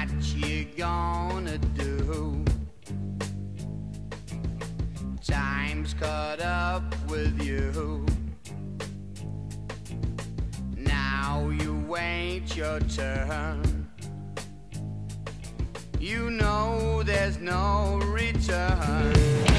What you gonna do? Time's caught up with you. Now you wait your turn. You know there's no return.